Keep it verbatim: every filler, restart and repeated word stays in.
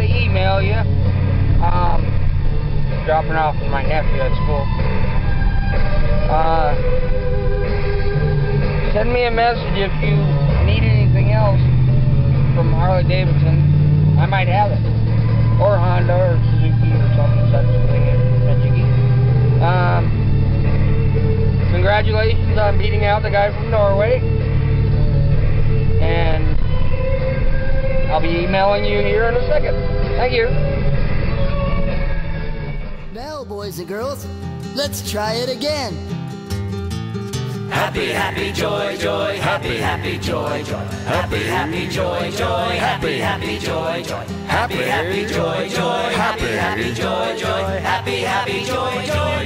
email you. Um, dropping off my nephew at school. Uh, send me a message if you need anything else from Harley Davidson. I might have it. Or Honda or Suzuki or something such thing at Suzuki. Um, congratulations on beating out the guy from Norway. And I'll be emailing you here in a second. Thank you. Now, boys and girls, let's try it again. Happy, happy, joy, joy, happy, happy, joy, joy, happy, happy, joy, joy, happy, happy, joy, joy, happy, happy, joy, joy, happy, happy, joy, joy, happy, happy, joy, joy.